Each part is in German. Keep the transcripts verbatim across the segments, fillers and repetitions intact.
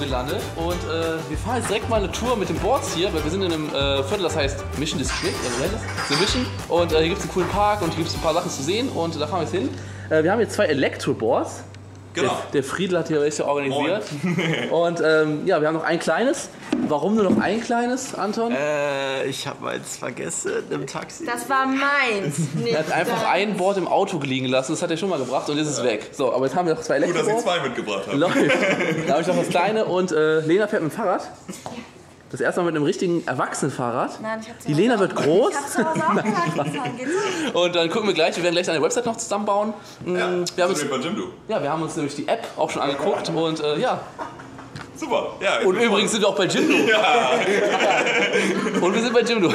gelandet und äh, wir fahren jetzt direkt mal eine Tour mit den Boards hier, weil wir sind in einem äh, Viertel, das heißt Mission District, also das ist eine Mission und äh, hier gibt es einen coolen Park und hier gibt es ein paar Sachen zu sehen und da fahren wir jetzt hin. Äh, wir haben hier zwei Elektroboards. Genau. Der, der Friedel hat hier welche organisiert. Und ähm, ja, wir haben noch ein kleines. Warum nur noch ein kleines, Anton? Äh, ich habe eins vergessen im Taxi. Das war meins. Er hat einfach das. ein Board im Auto liegen lassen, das hat er schon mal gebracht und jetzt ist es weg. So, aber jetzt haben wir noch zwei Elektroboards. Gut, dass ich zwei mitgebracht habe. Läuft. Da habe ich noch das kleine und äh, Lena fährt mit dem Fahrrad. Das erste Mal mit einem richtigen Erwachsenenfahrrad. Nein, ich hab's Die Lena wird groß. Ich hab's zu Hause auch gefahren. Und dann gucken wir gleich, wir werden gleich eine Website noch zusammenbauen. Ja, wir haben uns, bei Jimdo. ja, wir haben uns nämlich die App auch schon angeguckt und äh, ja. Super, ja. Und übrigens sind wir auch bei Jimdo. Ja. Und wir sind bei Jimdo.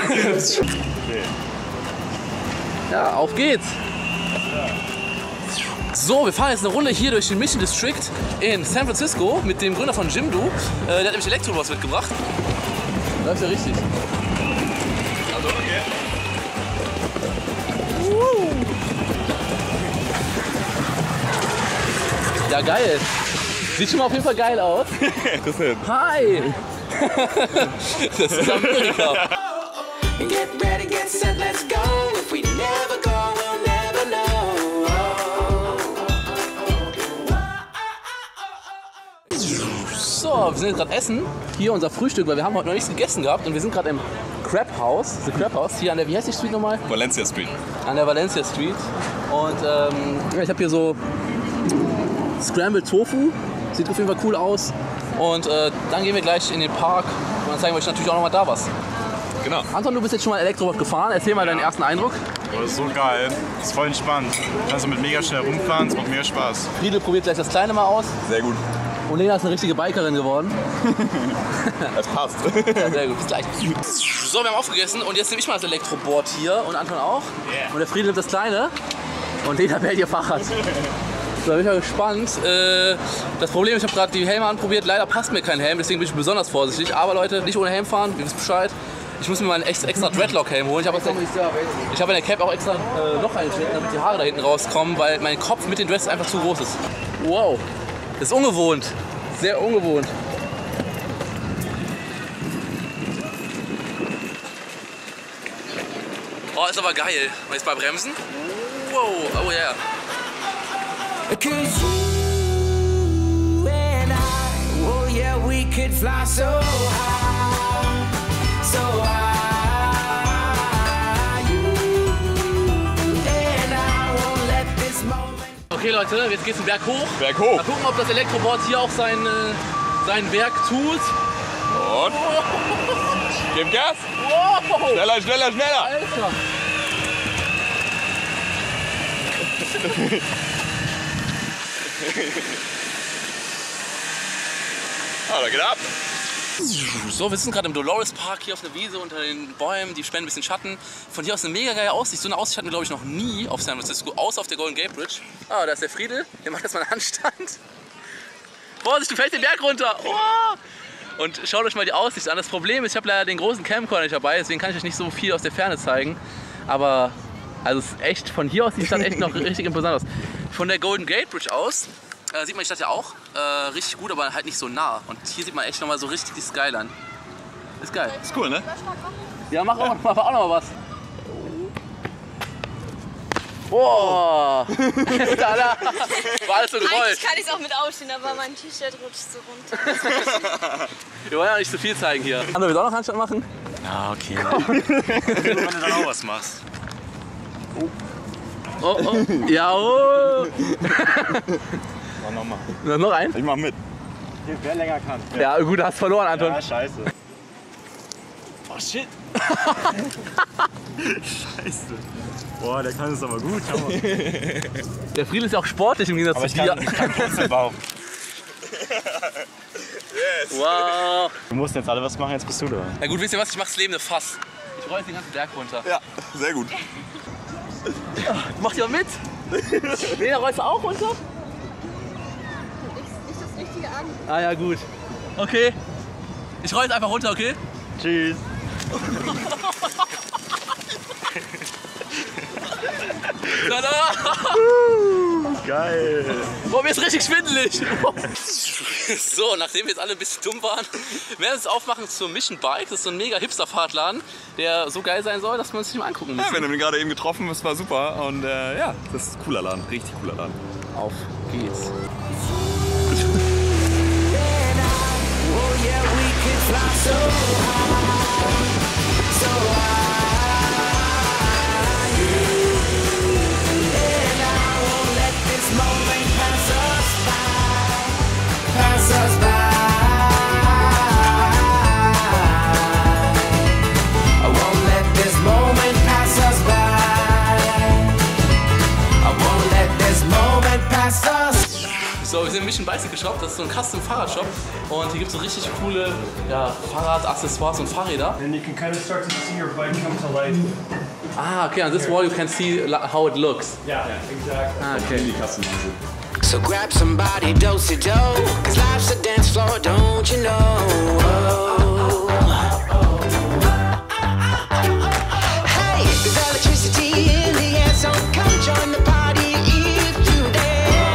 Ja, auf geht's. So, wir fahren jetzt eine Runde hier durch den Mission District in San Francisco mit dem Gründer von Jimdo. Äh, der hat nämlich Elektroboards mitgebracht. Läuft ja richtig. Also, okay. Uh. Ja, geil. Sieht schon mal auf jeden Fall geil aus. Hi! Das ist Amerika. Get ready, get set, let's go. If we never go, we'll never know. So, wir sind jetzt gerade essen. Hier unser Frühstück, weil wir haben heute noch nichts gegessen gehabt und wir sind gerade im Crab House. The Crab House. Hier an der, wie heißt die Street nochmal? Valencia Street. An der Valencia Street. Und ähm, ich habe hier so Scrambled Tofu. Sieht auf jeden Fall cool aus. Und äh, dann gehen wir gleich in den Park und dann zeigen wir euch natürlich auch noch mal da was. Genau. Anton, du bist jetzt schon mal Elektroboard gefahren. Erzähl mal deinen ersten Eindruck. Oh, das ist so geil. Das ist voll entspannt. Kannst du mit mega schnell rumfahren, es macht mega Spaß. Friedel probiert gleich das kleine mal aus. Sehr gut. Und Lena ist eine richtige Bikerin geworden. Das passt. Ja, sehr gut, bis gleich. So, wir haben aufgegessen und jetzt nehme ich mal das Elektroboard hier und Anton auch. Yeah. Und der Friedel nimmt das kleine und Lena behält ihr Fahrrad. So, bin ich mal gespannt. Äh, das Problem ist, ich habe gerade die Helme anprobiert. Leider passt mir kein Helm, deswegen bin ich besonders vorsichtig. Aber Leute, nicht ohne Helm fahren, ihr wisst Bescheid. Ich muss mir mal einen extra, extra Dreadlock-Helm holen. Ich habe hab in der Cap auch extra äh, Loch eingeschnitten, damit die Haare da hinten rauskommen, weil mein Kopf mit den Dreads einfach zu groß ist. Wow, das ist ungewohnt. Sehr ungewohnt. Oh, ist aber geil. Und jetzt mal bremsen. Wow, oh ja. Yeah. Cause you and I, oh yeah, we could fly so high, so high. You and I won't let this moment. Okay Leute, jetzt geht's den Berg hoch. Berg hoch. Mal gucken, ob das Elektroboard hier auch sein, äh, sein Werk tut. Und? Gib Gas. Wow. Schneller, schneller, schneller. Alter. Ah, da geht ab. So, wir sind gerade im Dolores Park hier auf einer Wiese unter den Bäumen, die spenden ein bisschen Schatten. Von hier aus eine mega geile Aussicht. So eine Aussicht hatten wir, glaube ich, noch nie auf San Francisco, außer auf der Golden Gate Bridge. Ah, da ist der Friedel, der macht jetzt mal einen Handstand. Vorsicht, du fällst den Berg runter. Oh! Und schaut euch mal die Aussicht an. Das Problem ist, ich habe leider den großen Camcorder nicht dabei, deswegen kann ich euch nicht so viel aus der Ferne zeigen. Aber also es ist echt, von hier aus sieht die Stadt echt noch richtig imposant aus. Von der Golden Gate Bridge aus äh, sieht man die Stadt ja auch äh, richtig gut, aber halt nicht so nah. Und hier sieht man echt nochmal so richtig die Skyline. Ist geil. Ist cool, ne? Ja, mach auch, mach auch noch mal was. Boah! Da, da. War alles so gewollt. Eigentlich kann ich es auch mit aufstehen, aber mein T-Shirt rutscht so runter. Wir wollen ja nicht zu viel zeigen hier. André, willst du auch noch Handstand machen? Ja, okay. Wenn du dann auch was machst. Oh, oh. Ja, oh! Mach nochmal. Noch ein? Ich mach mit. Wer länger kann. Ja, gut, du hast verloren, Anton. Ja, scheiße. Oh, shit. Scheiße. Boah, der kann es aber gut. Schau mal. Der Friedel ist ja auch sportlich im Gegensatz Aber zu ich dir. kann, ich kann Purzelbaum. Yes. Wow! Du musst jetzt alle was machen, jetzt bist du da. Na gut, wisst ihr was? Ich mach's das Leben eine Fass. Ich roll jetzt den ganzen Berg runter. Ja, sehr gut. Macht ihr mit? Lena, rollst du auch runter? Nicht das Richtige an. Ah ja, gut. Okay. Ich roll jetzt einfach runter, okay? Tschüss. Tada! Geil. Boah, mir ist richtig schwindelig. So, nachdem wir jetzt alle ein bisschen dumm waren, werden wir uns aufmachen zur Mission Bike. Das ist so ein mega Hipster-Fahrradladen, der so geil sein soll, dass wir uns nicht mal angucken müssen. Ja, wir haben ihn gerade eben getroffen, das war super. Und äh, ja, das ist ein cooler Laden, richtig cooler Laden. Auf geht's. So, wir sind im Mission Bicycle Shop, das ist so ein Custom Fahrradshop und hier gibt es so richtig coole ja, Fahrradaccessoires und Fahrräder. And you can kind of start to see your bike come to life. Ah, okay, on this wall you can see how it looks. Yeah, exactly. Ah, okay. So grab somebody, do-si-do, cause life's a dance floor, don't you know? Hey, there's electricity in the air, so come join the party if you dare.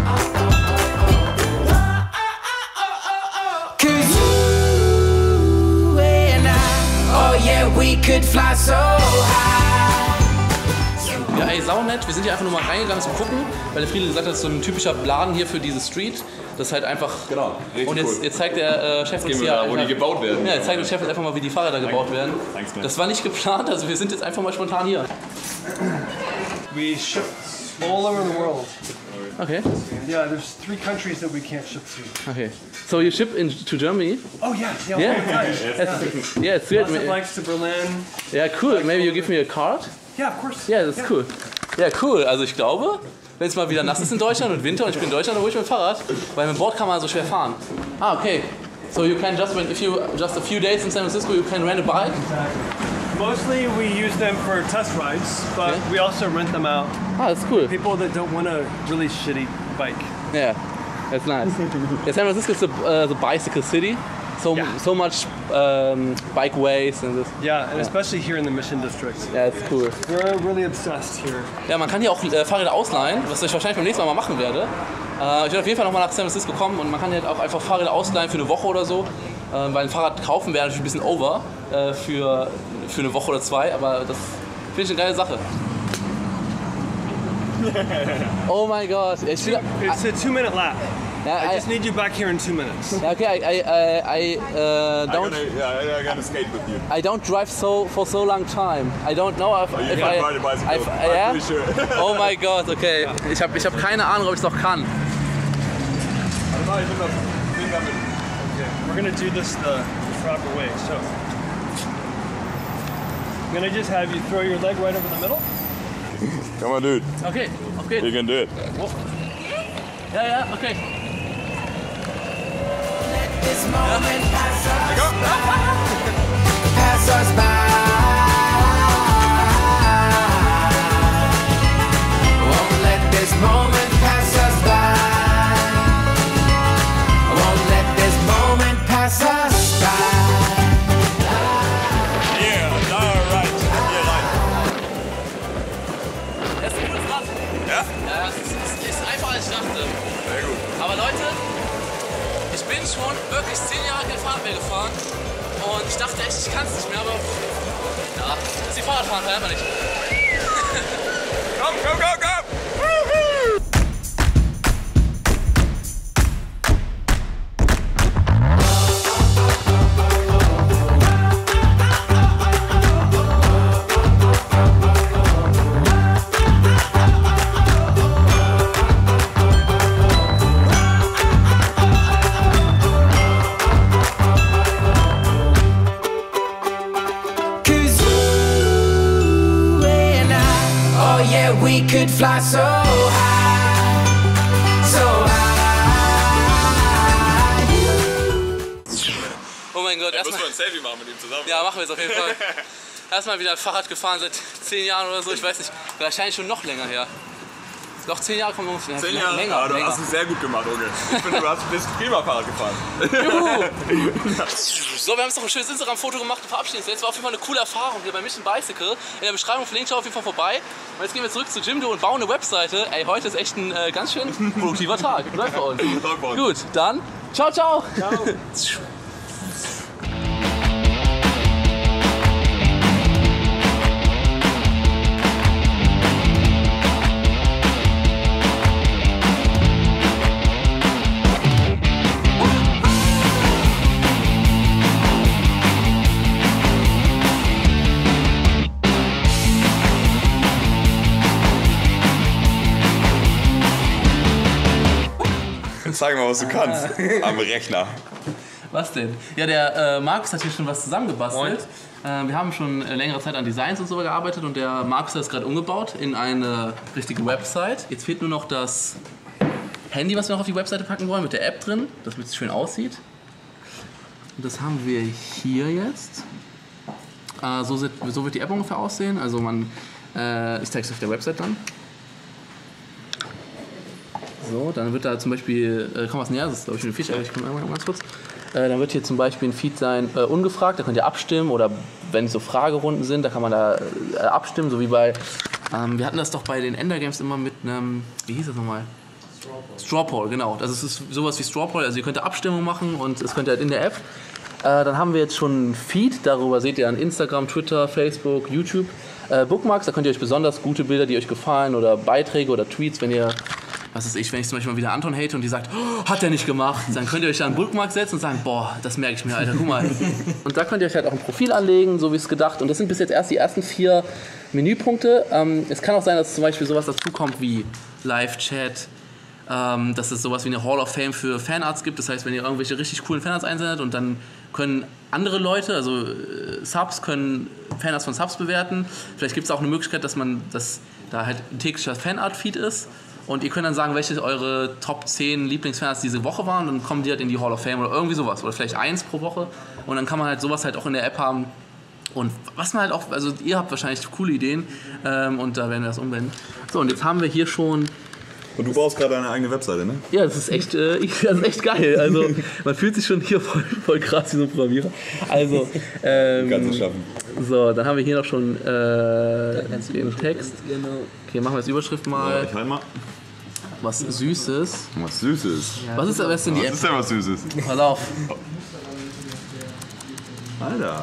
Cause you and I, oh yeah, we could fly so high. Ja, ey, saunett. Wir sind hier einfach nur mal reingegangen zum Gucken, weil der Friedel gesagt hat, das ist so ein typischer Laden hier für diese Street. Das ist halt einfach. Genau, richtig Und jetzt, cool. jetzt zeigt der äh, Chef uns Gehen wir hier. da, wo die gebaut werden. Ja, jetzt zeigt der Chef uns einfach mal, wie die Fahrräder gebaut werden. Thanks, man. Das war nicht geplant, also wir sind jetzt einfach mal spontan hier. We ship all over the world. Okay, Yeah, there's three countries that we can't ship to. okay. So you ship in to Germany? Oh yeah, yeah, Yeah. all the time. That's, yeah, it's weird. Lots of bikes to Berlin. Yeah, cool. Maybe you give me a card? Yeah, of course. Ja, das ist cool. Ja, cool. Also ich glaube, wenn es mal wieder nass ist in Deutschland und Winter und ich bin in Deutschland, dann hole ich mein Fahrrad, weil mit dem Board kann man so schwer fahren. Ah, okay. So you can just, when, if you just a few days in San Francisco, you can rent a bike? Mostly we use them for test rides, but Okay. we also rent them out. Ah, that's cool. People that don't want a really shitty bike. Yeah, that's nice. Yeah, San Francisco is the, uh, the bicycle city. So, Yeah. so much um, bike ways and this. Yeah, and especially here in the Mission District. Ja, it's cool. We're really obsessed here. Ja, man kann hier auch äh, Fahrräder ausleihen, was ich wahrscheinlich beim nächsten Mal mal machen werde. Äh, ich werde auf jeden Fall nochmal nach San Francisco kommen und man kann hier halt auch einfach Fahrräder ausleihen für eine Woche oder so. Äh, weil ein Fahrrad kaufen wäre natürlich ein bisschen over äh, für, für eine Woche oder zwei, aber das finde ich eine geile Sache. Oh mein Gott. Ich will, It's a two-minute lap. ja, I I, just need you back here in two minutes. ja, okay, I, I, I, uh, I'm don't, gonna, yeah, I'm gonna skate with you. I don't drive so for so long time. I don't know if, You if can I, ride a bicycle. I've- I'm yeah? pretty sure. Oh mein Gott, okay. Ich habe ich hab keine Ahnung, ob ich es noch kann. Warte mal, ich bin das Ding damit. We're gonna do this the, the proper way. So I'm gonna just have you throw your leg right over the middle. Come on, dude. Okay, auf geht's. You can do it. Ja, ja, okay. This moment pass us by. Pass us by. Won't let this moment pass us by. Won't let this moment pass us by. Yeah, alright. Hier rein. Das ist ein cooles Rad. Ja? Ja, es ist, es ist einfacher als ich dachte. Sehr gut. Aber Leute, ich bin schon wirklich zehn Jahre kein Fahrrad mehr gefahren. Und ich dachte echt, ich kann es nicht mehr, aber ja, das ist die Fahrradfahren halt einfach nicht. Komm, komm, komm, komm! Cause you and I, oh yeah, we could fly so high, so high. Oh mein Gott, Da müssen erstmal. wir ein Selfie machen mit ihm zusammen. Ja, machen wir jetzt auf jeden Fall. Erstmal wieder Fahrrad gefahren seit zehn Jahren oder so, ich weiß nicht. Wahrscheinlich schon noch länger her. Noch zehn Jahre kommen wir ungefähr. Zehn Jahre? Länger, Ja, du länger. hast es sehr gut gemacht, Junge. Ich finde, du hast, bist Klimafahrrad gefahren. Juhu. So, wir haben jetzt noch ein schönes Instagram-Foto gemacht und verabschieden uns jetzt. War auf jeden Fall eine coole Erfahrung hier bei Mission Bicycle. In der Beschreibung verlinkt, schau auf jeden Fall vorbei. Und jetzt gehen wir zurück zu Jimdo und bauen eine Webseite. Ey, heute ist echt ein äh, ganz schön produktiver Tag. Läuft bei uns. Gut, dann ciao, ciao. Ciao. Zeig mal, was du kannst. Am Rechner. Was denn? Ja, der äh, Markus hat hier schon was zusammengebastelt. Äh, wir haben schon äh, längere Zeit an Designs und so gearbeitet und der Markus hat es gerade umgebaut in eine richtige Website. Jetzt fehlt nur noch das Handy, was wir noch auf die Webseite packen wollen, mit der App drin, damit es schön aussieht. Und das haben wir hier jetzt. Äh, so, sieht, so wird die App ungefähr aussehen. Also man, äh, ich zeige es auf der Website dann. So, dann wird da zum Beispiel, äh, komm was näher, das ist glaube ich ein Feature, ich komme einmal ganz kurz. Äh, dann wird hier zum Beispiel ein Feed sein, äh, ungefragt, da könnt ihr abstimmen oder wenn es so Fragerunden sind, da kann man da äh, abstimmen, so wie bei, ähm, wir hatten das doch bei den Ender Games immer mit einem, wie hieß das nochmal? Straw Poll, genau. Das ist sowas wie Straw Poll, also ihr könnt da Abstimmung machen und das könnt ihr halt in der App. Äh, dann haben wir jetzt schon einen Feed, darüber seht ihr an Instagram, Twitter, Facebook, YouTube. Äh, Bookmarks, da könnt ihr euch besonders gute Bilder, die euch gefallen oder Beiträge oder Tweets, wenn ihr was ist ich, wenn ich zum Beispiel mal wieder Anton hate und die sagt, oh, hat er nicht gemacht, dann könnt ihr euch da einen Bookmark setzen und sagen, boah, das merke ich mir, Alter, guck mal. Und da könnt ihr euch halt auch ein Profil anlegen, so wie es gedacht. Und das sind bis jetzt erst die ersten vier Menüpunkte. Ähm, es kann auch sein, dass zum Beispiel sowas dazukommt wie Live-Chat, ähm, dass es sowas wie eine Hall of Fame für Fanarts gibt. Das heißt, wenn ihr irgendwelche richtig coolen Fanarts einsendet und dann können andere Leute, also äh, Subs, können Fanarts von Subs bewerten. Vielleicht gibt es auch eine Möglichkeit, dass man das da halt ein täglicher Fanart-Feed ist. Und ihr könnt dann sagen, welche eure Top zehn Lieblingsfans diese Woche waren. Und dann kommen die halt in die Hall of Fame oder irgendwie sowas. Oder vielleicht eins pro Woche. Und dann kann man halt sowas halt auch in der App haben. Und was man halt auch, also ihr habt wahrscheinlich coole Ideen. Ähm, und da werden wir das umwenden. So, und jetzt haben wir hier schon... Und du baust gerade deine eigene Webseite, ne? Ja, das ist echt, äh, das ist echt geil. Also man fühlt sich schon hier voll, voll krass wie so ein Programmierer. Also, ähm, kannst du schaffen. So, dann haben wir hier noch schon äh, den Text. Okay, machen wir jetzt Überschrift mal. Ja, ich halt mal. Was Süßes. Was Süßes. Was ist was denn die Was App? ist denn was Süßes? Pass auf. Alter.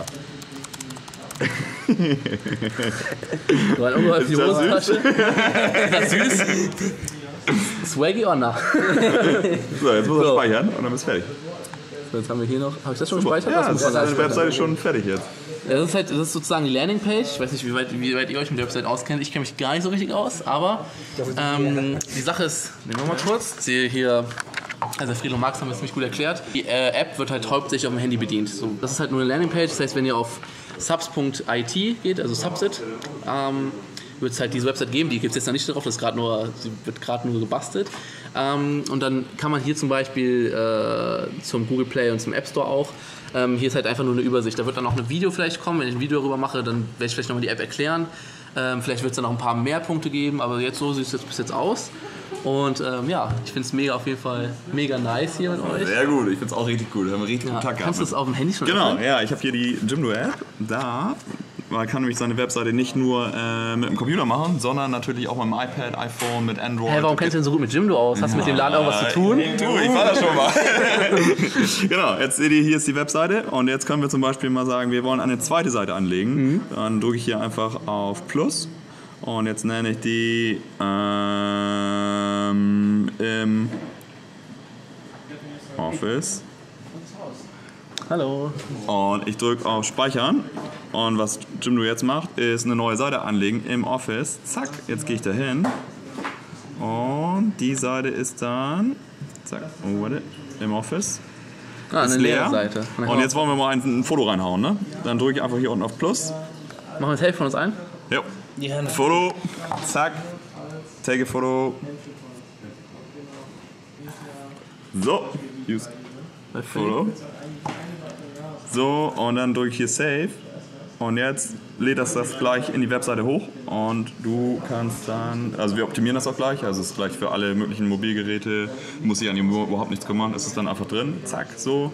Du hast irgendwo auf die Ist das Hosentasche. Ist das süß? Swaggy or not? So, jetzt muss er So. speichern und dann bist du fertig. So, jetzt haben wir hier noch. Habe ich das schon Super. gespeichert? Ja, Das muss das ist man deine alles Webseite schon fertig jetzt. Das ist, halt, das ist sozusagen die Landingpage. Ich weiß nicht, wie weit, wie weit ihr euch mit der Website auskennt. Ich kenne mich gar nicht so richtig aus, aber ähm, die Sache ist, nehmen wir mal kurz, ich sehe hier, also Friedel und Max haben es ziemlich gut erklärt. Die äh, App wird halt hauptsächlich auf dem Handy bedient. So, das ist halt nur eine Landingpage, das heißt, wenn ihr auf subs punkt I T geht, also Subsit, ähm, wird es halt diese Website geben, die gibt es jetzt noch nicht drauf, das ist gerade nur, sie wird gerade nur gebastelt. Ähm, und dann kann man hier zum Beispiel äh, zum Google Play und zum App Store auch, ähm, hier ist halt einfach nur eine Übersicht. Da wird dann auch ein Video vielleicht kommen, wenn ich ein Video darüber mache, dann werde ich vielleicht nochmal die App erklären. Ähm, vielleicht wird es dann noch ein paar mehr Punkte geben, aber jetzt so sieht es jetzt bis jetzt aus. Und ähm, ja, ich finde es mega auf jeden Fall mega nice hier mit euch. Sehr gut, ich finde es auch richtig gut. Da haben wir richtig Ja, guten Tag gehabt. kannst du das auf dem Handy schon Genau, öffnen? ja, ich habe hier die Jimdo-App. Da. Man kann nämlich seine Webseite nicht nur äh, mit dem Computer machen, sondern natürlich auch mit dem iPad, iPhone, mit Android. Hä, warum kennst du denn so gut mit Jimdo aus? Hast du mit dem Laden auch was zu tun? Du, ich war da schon mal. Genau, jetzt seht ihr, hier ist die Webseite und jetzt können wir zum Beispiel mal sagen, wir wollen eine zweite Seite anlegen. Mhm. Dann drücke ich hier einfach auf Plus und jetzt nenne ich die ähm, im Office. Hallo. Und ich drücke auf Speichern und was Jimdo jetzt macht, ist eine neue Seite anlegen im Office. Zack, jetzt gehe ich da hin und die Seite ist dann, zack, oh, warte, im Office. Ah, ist eine leer. leere Seite. Und jetzt wollen wir mal ein, ein Foto reinhauen, ne? Dann drücke ich einfach hier unten auf Plus. Machen wir das Hälfte von uns ein? Jo. Foto, zack, take a Foto. So, use Perfekt. Foto. So, und dann drücke ich hier Save. Und jetzt lädt das das gleich in die Webseite hoch und du kannst dann, also wir optimieren das auch gleich, also es ist gleich für alle möglichen Mobilgeräte, muss sich an ihm überhaupt nichts kümmern, es ist dann einfach drin, zack, so.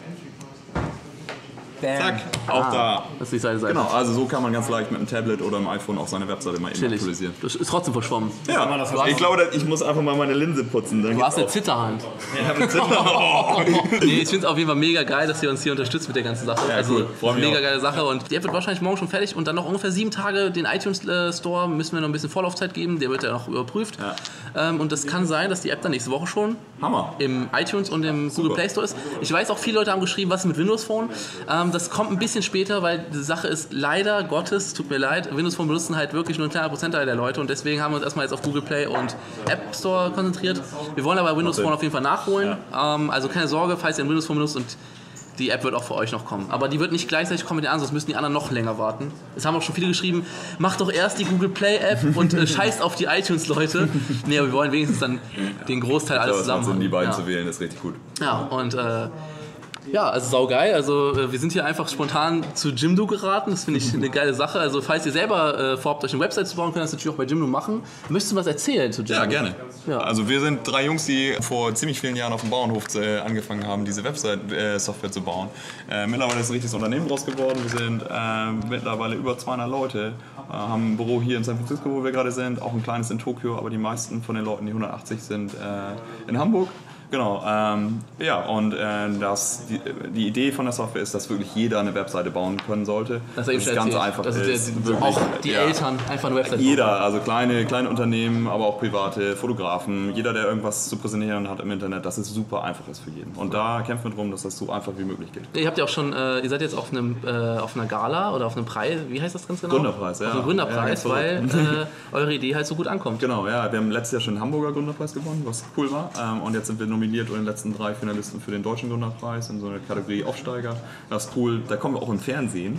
Zack, auch ah, da. Das ist die Seite, Seite. Genau, also so kann man ganz leicht mit einem Tablet oder einem iPhone auch seine Webseite mal eben aktualisieren. Das ist trotzdem verschwommen. Ja, ich glaube, ich muss einfach mal meine Linse putzen. Dann du hast eine Zitterhand. Ich habe eine Zitterhand. Nee, ich finde es auf jeden Fall mega geil, dass ihr uns hier unterstützt mit der ganzen Sache. Ja, also, cool. mega geile Sache. Und die App wird wahrscheinlich morgen schon fertig und dann noch ungefähr sieben Tage den iTunes Store müssen wir noch ein bisschen Vorlaufzeit geben. Der wird ja noch überprüft. Ja. Ähm, und das kann sein, dass die App dann nächste Woche schon Hammer. im iTunes und im Super. Google Play Store ist. Ich weiß auch, viele Leute haben geschrieben, was ist mit Windows Phone. Ähm, das kommt ein bisschen später, weil die Sache ist, leider Gottes, tut mir leid, Windows Phone benutzen halt wirklich nur ein kleiner Prozentteil der Leute und deswegen haben wir uns erstmal jetzt auf Google Play und App Store konzentriert. Wir wollen aber Windows Phone auf jeden Fall nachholen. Ja. Ähm, also keine Sorge, falls ihr ein Windows Phone benutzt und die App wird auch für euch noch kommen. Aber die wird nicht gleichzeitig kommen mit den anderen, sonst müssen die anderen noch länger warten. Es haben auch schon viele geschrieben, macht doch erst die Google Play App und äh, scheißt auf die iTunes-Leute. Nee, aber wir wollen wenigstens dann den Großteil alles zusammen haben. Die beiden ja. zu wählen, ist richtig gut. Ja, und äh, ja, also saugeil. Also äh, wir sind hier einfach spontan zu Jimdo geraten. Das finde ich eine geile Sache. Also falls ihr selber äh, vorhabt, euch eine Website zu bauen, könnt ihr das natürlich auch bei Jimdo machen. Möchtest du was erzählen zu Jimdo? Ja, gerne. Ja. Also wir sind drei Jungs, die vor ziemlich vielen Jahren auf dem Bauernhof äh, angefangen haben, diese Website-Software äh, zu bauen. Äh, mittlerweile ist ein richtiges Unternehmen draus geworden. Wir sind äh, mittlerweile über zweihundert Leute, äh, haben ein Büro hier in San Francisco, wo wir gerade sind, auch ein kleines in Tokio, aber die meisten von den Leuten, die hundertachtzig sind, äh, in Hamburg. Genau, ähm, ja, und äh, das, die, die Idee von der Software ist, dass wirklich jeder eine Webseite bauen können sollte. Das ist ganz erzählt. einfach. Das ist ist wirklich, auch die ja, Eltern einfach eine Webseite jeder, bauen. also kleine, kleine Unternehmen, aber auch private, Fotografen, jeder, der irgendwas zu präsentieren hat im Internet, dass es super einfach ist für jeden. Und da kämpfen wir darum, dass das so einfach wie möglich geht. Ihr habt ja auch schon, äh, ihr seid jetzt auf, einem, äh, auf einer Gala oder auf einem Preis, wie heißt das ganz genau? Gründerpreis, ja. Auf einem Gründerpreis, ja, weil äh, eure Idee halt so gut ankommt. Genau, ja, wir haben letztes Jahr schon den Hamburger Gründerpreis gewonnen, was cool war. Ähm, und jetzt sind wir nominiert in den letzten drei Finalisten für den Deutschen Gründerpreis in so einer Kategorie Aufsteiger. Das ist cool, da kommen wir auch im Fernsehen.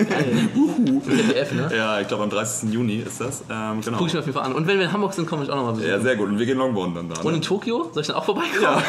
Uhu. Z D F, ne? Ja, ich glaube am dreißigsten Juni ist das. Ähm, genau. Guck ich mir auf jeden Fall an. Und wenn wir in Hamburg sind, komme ich auch nochmal besuchen. Ja, sehr gut. Und wir gehen Longboarden dann da. Ne? Und in Tokio? Soll ich dann auch vorbeikommen? Ja.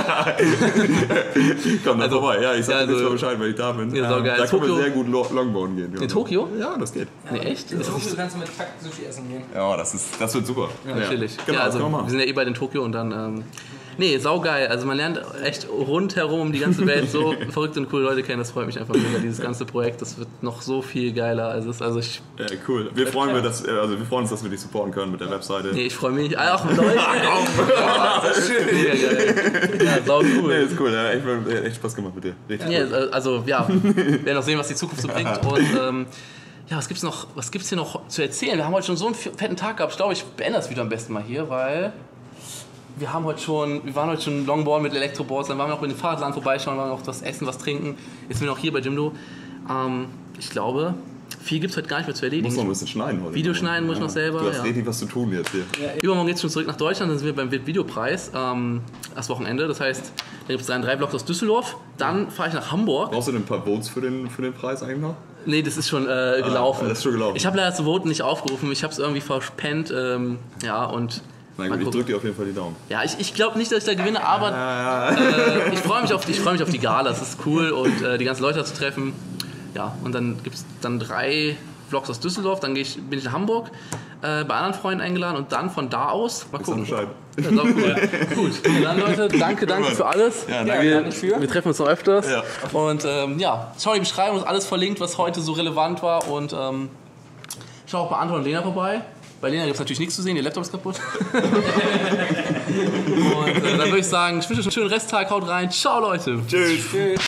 Komm dann also, vorbei. Ja, ich sag ja, dir also, mal Bescheid, wenn ich da bin. Ja, ähm, geil. da können Tokio, wir sehr gut Longboarden gehen. In Tokio? Ja, das geht. Nee, echt? In Tokio kannst du mit Takt Sushi essen gehen. Ja, das, ist, das wird super. Ja, natürlich. Genau, ja, also, wir sind ja eh bei in Tokio und dann... Ähm, nee, saugeil. Also man lernt echt rundherum die ganze Welt so verrückte und coole Leute kennen. Das freut mich einfach mega, dieses ganze Projekt. Das wird noch so viel geiler. Also, ist, also ich... Ja, cool. Wir freuen, wir, dass, also wir freuen uns, dass wir dich supporten können mit der Webseite. Nee, ich freue mich. Ach, Leute. Ja, das ist schön. Mega geil. Ja, sau cool. Nee, ist cool. Ja, echt, echt Spaß gemacht mit dir. Richtig ja, cool. Also, ja. Wir werden noch sehen, was die Zukunft so bringt. Und ähm, ja, was gibt's noch, was gibt's hier noch zu erzählen? Wir haben heute schon so einen fetten Tag gehabt. Ich glaube, ich beende das Video am besten mal hier, weil... Wir haben heute schon, wir waren heute schon Longboard mit Elektroboards, dann waren wir noch mit dem Fahrradladen vorbeischauen, waren noch was essen, was trinken. Jetzt sind wir noch hier bei Jimdo. Ähm, ich glaube, viel gibt es heute gar nicht mehr zu erledigen. Du musst noch ein bisschen schneiden heute. Video schneiden muss ich noch selber. Du hast ja. richtig was zu tun jetzt hier. Ja, übermorgen geht es schon zurück nach Deutschland, dann sind wir beim Videopreis, ähm, das Wochenende. Das heißt, da gibt es drei, drei Vlogs aus Düsseldorf. Dann fahre ich nach Hamburg. Brauchst du denn ein paar Votes für den, für den Preis eigentlich noch? Nee, das ist schon äh, gelaufen. Ah, das ist schon gelaufen. Ich habe leider zu voten nicht aufgerufen, ich habe es irgendwie verpennt. Ähm, ja, und... Na gut, ich drücke dir auf jeden Fall die Daumen. Ja, ich, ich glaube nicht, dass ich da gewinne, aber äh, ich freue mich, freu mich auf die Gala. Das ist cool und äh, die ganzen Leute zu treffen. Ja, und dann gibt es dann drei Vlogs aus Düsseldorf, dann ich, bin ich in Hamburg äh, bei anderen Freunden eingeladen und dann von da aus mal gucken. Bescheid. Ja, ist auch cool. Gut, und dann Leute, danke, danke für alles. Ja, danke. Ja, danke für. Wir treffen uns noch öfters. Ja. Und ähm, ja, schau die Beschreibung, ist alles verlinkt, was heute so relevant war. Und ähm, schau auch bei Anton und Lena vorbei. Bei Lena gibt es natürlich nichts zu sehen, ihr Laptop ist kaputt. Und äh, dann würde ich sagen, ich wünsche euch einen schönen Resttag, haut rein. Ciao Leute. Tschüss. Tschüss.